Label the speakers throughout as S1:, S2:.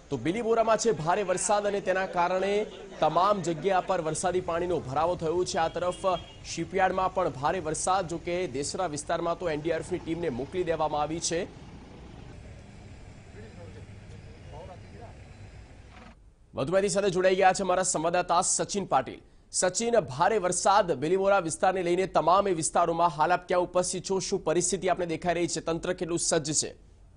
S1: તો બિલીમોરામાં છે ભારે વરસાદ અને તેના કારણે તમામ જગ્યા પર વરસાદી પાણીનો ભરાવો થયો છે। આ તરફ શિપયાર્ડમાં પણ ભારે વરસાદ, જો કે દેસરા વિસ્તારમાં તો એનડીઆરએફની ટીમને મોકલી દેવામાં આવી છે। વધુ માહિતી સાથે જોડાઈ ગયા છે અમારા સંવાદદાતા સચિન પાટીલ। સચિન, ભારે વરસાદ બિલીમોરા વિસ્તારને લઈને તમામ વિસ્તારોમાં હાલ આપ ક્યાં ઉપસ્થિત છો, શું પરિસ્થિતિ આપણે દેખાઈ રહી છે, તંત્ર કેટલું સજ્જ છે?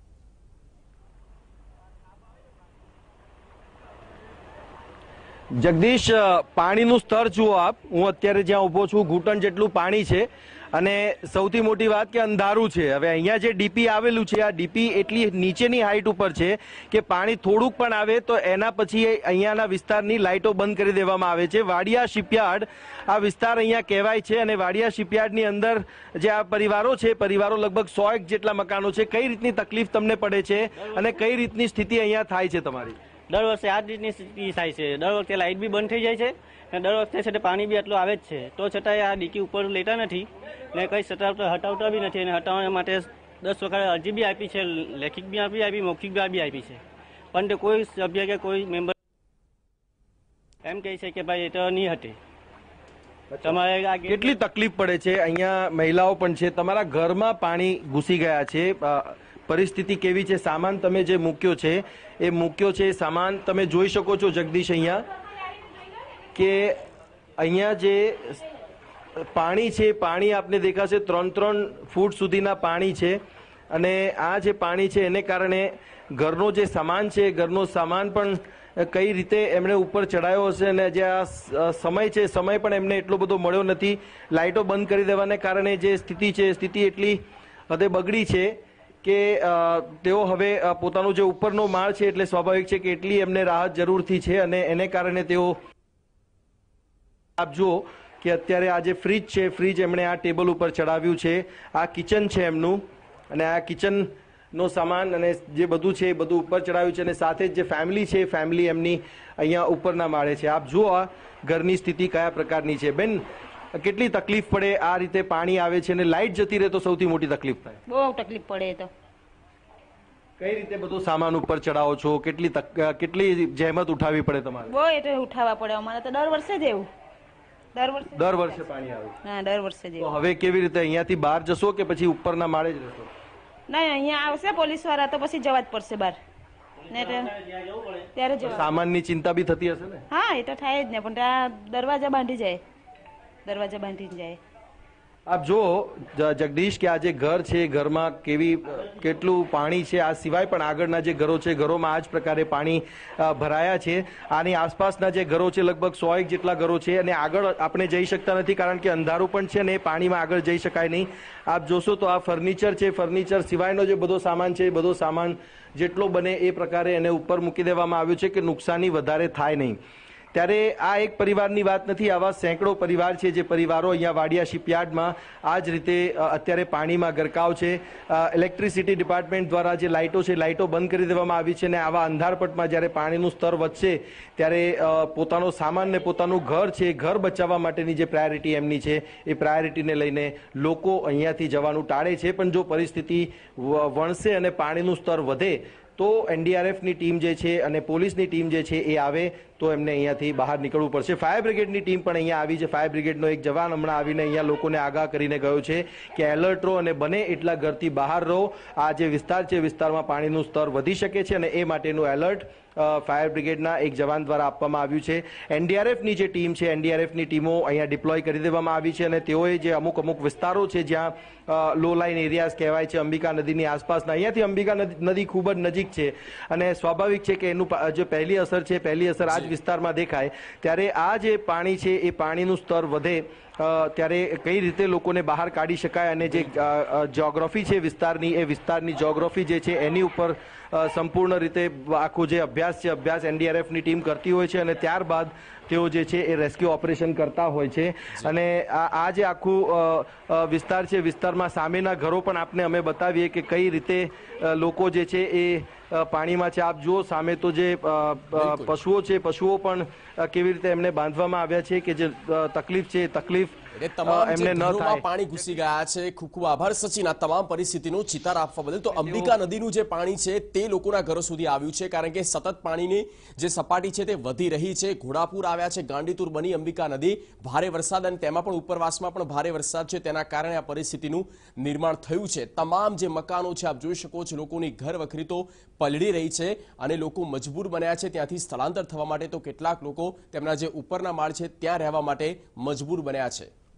S2: जगदीश, पाणीનું સ્તર જુઓ આપ। હું અત્યારે જ્યાં ઊભો છું ઘૂંટણ જેટલું પાણી છે અને સૌથી મોટી વાત કે અંધારું છે। હવે અહીંયા જે ડીપી આવેલું છે, આ ડીપી એટલી નીચેની હાઈટ ઉપર છે કે પાણી થોડુંક પણ આવે તો એના પછી અહીંયાના વિસ્તારની લાઇટો બંધ કરી દેવામાં આવે છે। વાડિયા શિપયાર્ડ આ વિસ્તાર અહીંયા કહેવાય છે અને વાડિયા શિપયાર્ડની અંદર જે આ પરિવારો છે, પરિવારો લગભગ 100 જેટલા મકાનો છે। કઈ રીતની તકલીફ તમને પડે છે અને કઈ રીતની સ્થિતિ અહીંયા થાય છે તમારી?
S3: દર વર્ષે આ જ રીતની સ્થિતિ થાય છે। દર વખતે લાઇટ બી બંધ થઈ જાય છે અને દર વખતે છે પાણી બી આટલું આવે જ છે, તો છતાંય આ ડીકી ઉપર લેતા નથી ને કંઈ હટાવતા બી નથી। અને હટાવવા માટે 10 વખત અરજી બી આપી છે, લેખિત બી આપી, મૌખિક બી આપી છે, પણ તે કોઈ સભ્ય કે કોઈ મેમ્બર એમ કહે છે કે ભાઈ એ તો નહીં હટે। તમારે
S2: કેટલી તકલીફ પડે છે? અહીંયા મહિલાઓ પણ છે, તમારા ઘરમાં પાણી ઘૂસી ગયા છે, પરિસ્થિતિ કેવી છે? સામાન તમે જે મૂક્યો છે એ સામાન તમે જોઈ શકો છો જગદીશ અહીંયા કે અહીંયા જે પાણી છે, પાણી આપને દેખાશે 3-3 ફૂટ સુધીના પાણી છે અને આ જે પાણી છે એને કારણે ઘરનો જે સામાન છે, ઘરનો સામાન પણ કઈ રીતે એમણે ઉપર ચડાયો હશે અને જે આ સમય છે, સમય પણ એમને એટલો બધો મળ્યો નથી। લાઇટો બંધ કરી દેવાને કારણે જે સ્થિતિ છે, સ્થિતિ એટલી હદે બગડી છે કે તેઓ હવે પોતાનો જે ઉપરનો માળ છે એટલે સ્વાભાવિક છે કે એટલી એમને રાહત જરૂરથી છે અને એને કારણે તેઓ આપ જુઓ કે અત્યારે આ જે ફ્રીજ છે, ફ્રીજ એમણે આ ટેબલ ઉપર ચડાવ્યું છે। આ કિચન છે એમનું અને આ કિચનનો સામાન અને જે બધું છે એ બધું ઉપર ચડાવ્યું છે અને સાથે જ જે ફેમિલી છે, ફેમિલી એમની અહીંયા ઉપરના માળે છે। આપ જુઓ આ ઘરની સ્થિતિ કયા પ્રકારની છે। બેન, કેટલી તકલીફ પડે આ રીતે પાણી આવે છે અને લાઇટ જતી રહે તો સૌથી મોટી તકલીફ થાય?
S4: બહુ તકલીફ પડે। તો
S2: કઈ રીતે બધું સામાન ઉપર ચડાવો છો? કેટલી જહેમત ઉઠાવવી પડે તમારે?
S4: બહુ એટલે ઉઠાવવા પડે અમારે તો દર વર્ષે જ એવું।
S2: દર વર્ષે પાણી આવે?
S4: હા, દર વર્ષે જ।
S2: તો હવે કેવી રીતે અહીંયાથી બહાર જશો કે પછી ઉપરના માળે જ રહેશો?
S4: નહીં, અહીંયા આવશે પોલીસ વાળા તો પછી જવા જ પડશે બહાર ને ત્યારે જવા।
S2: સામાનની ચિંતા બી થતી હશે ને?
S4: હા, એ તો થાય જ ને, પણ ત્યાં દરવાજા બાંધી જાય, દરવાજા બાંધીને જાય।
S2: આપ જો જગદીશ કે આ જે ઘર છે, ઘરમાં કેટલું પાણી છે, આ સિવાય પણ આગળના જે ઘરો છે, ઘરોમાં આ જ પ્રકારે પાણી ભરાયા છે। આની આસપાસના જે ઘરો છે લગભગ 100 જેટલા ઘરો છે અને આગળ આપણે જઈ શકતા નથી કારણ કે અંધારું પણ છે અને એ પાણીમાં આગળ જઈ શકાય નહીં। આપ જોશો તો આ ફર્નિચર છે, ફર્નિચર સિવાયનો જે બધો સામાન છે એ બધો સામાન જેટલો બને એ પ્રકારે એને ઉપર મૂકી દેવામાં આવ્યું છે કે નુકસાની વધારે થાય નહીં। ત્યારે આ એક પરિવારની વાત નથી, આવા સેંકડો પરિવાર છે જે પરિવારો અહીંયા વાડિયા શિપયાર્ડમાં આ જ રીતે અત્યારે પાણીમાં ગરકાવ છે। ઇલેક્ટ્રિસિટી ડિપાર્ટમેન્ટ દ્વારા જે લાઇટો છે, લાઇટો બંધ કરી દેવામાં આવી છે અને આવા અંધારપટમાં જ્યારે પાણીનું સ્તર વધશે ત્યારે પોતાનો સામાન ને પોતાનું ઘર છે, ઘર બચાવવા માટેની જે પ્રાયોરિટી એમની છે એ પ્રાયોરિટીને લઈને લોકો અહીંયાથી જવાનું ટાળે છે। પણ જો પરિસ્થિતિ વણસે અને પાણીનું સ્તર વધે તો એનડીઆરએફની ટીમ જે છે અને પોલીસની ટીમ જે છે એ આવે તો એમને અહીંયાથી બહાર નીકળવું પડશે। ફાયર બ્રિગેડની ટીમ પણ અહીંયા આવી છે। ફાયર બ્રિગેડનો એક જવાન હમણાં આવીને અહીંયા લોકોને આગાહ કરીને ગયો છે કે એલર્ટ રહો અને બને એટલા ઘરથી બહાર રહો। આ જે વિસ્તાર છે, વિસ્તારમાં પાણીનું સ્તર વધી શકે છે અને એ માટેનું એલર્ટ ફાયર બ્રિગેડના એક જવાન દ્વારા આપવામાં આવ્યું છે। એનડીઆરએફની જે ટીમ છે, એનડીઆરએફની ટીમો અહીંયા ડિપ્લોય કરી દેવામાં આવી છે અને તેઓએ જે અમુક વિસ્તારો છે જ્યાં લો લાઇન એરિયાઝ કહેવાય છે, અંબિકા નદીની આસપાસના, અહીંયાથી અંબિકા નદી ખૂબ જ નજીક છે અને સ્વાભાવિક છે કે એનું જે પહેલી અસર છે, પહેલી અસર આ જ વિસ્તારમાં દેખાય। ત્યારે આ જે પાણી છે એ પાણીનું સ્તર વધે ત્યારે કઈ રીતે લોકોને બહાર કાઢી શકાય અને જે જ્યોગ્રાફી છે વિસ્તારની, એ વિસ્તારની જ્યોગ્રાફી જે છે એની ઉપર સંપૂર્ણ રીતે આખો જે અભ્યાસ છે, અભ્યાસ એનડીઆરએફની ટીમ કરતી હોય છે અને ત્યારબાદ તેઓ જે છે એ રેસ્ક્યુ ઓપરેશન કરતા હોય છે। અને આ જે આખું વિસ્તાર છે, વિસ્તારમાં સામેના ઘરો પણ આપને અમે બતાવીએ કે કઈ રીતે લોકો જે છે એ પાણીમાં છે। આપ જુઓ સામે તો જે પશુઓ છે, પશુઓ પણ કેવી રીતે એમને બાંધવામાં આવ્યા છે કે જે તકલીફ છે, તકલીફ
S1: એટલે તમામ જે
S2: એમને ન
S1: ઘરોમાં
S2: થાય.
S1: પાણી ઘૂસી ગયા છે. ખૂબ ખૂબ આભાર સચિન આ તમામ પરિસ્થિતિનો ચિતાર આપવા બદલ. તો અંબિકા નદીનું જે પાણી છે તે લોકોના ઘરો સુધી આવ્યું છે, કારણ કે સતત પાણીની જે સપાટી છે તે વધી રહી છે. ઘોડાપુર આવ્યા છે, ગાંડીતુર બની અંબિકા નદી. ભારે વરસાદ અને તેમાં પણ ઉપરવાસમાં પણ ભારે વરસાદ છે, તેના કારણે આ પરિસ્થિતિનું નિર્માણ થયું છે. તમામ જે મકાનો છે આપ જોઈ શકો છો, લોકોની ઘર વખરી તો પલળી રહી છે અને લોકો મજબૂર બન્યા છે ત્યાંથી સ્થળાંતર થવા માટે. તો કેટલાક લોકો તેમના જે ઉપરના માળ છે ત્યાં રહેવા માટે મજબૂર બન્યા છે.